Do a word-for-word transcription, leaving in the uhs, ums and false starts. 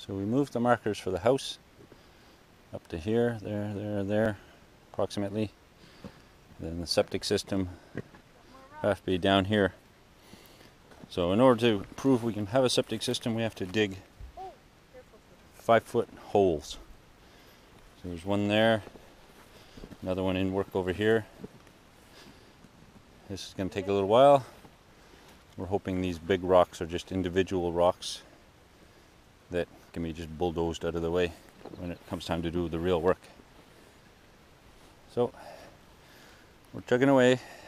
So we moved the markers for the house up to here, there, there, there, approximately. Then the septic system have to be down here. So in order to prove we can have a septic system, we have to dig five foot holes. So there's one there, another one in work over here. This is going to take a little while. We're hoping these big rocks are just individual rocks that can be just bulldozed out of the way when it comes time to do the real work. So we're chugging away.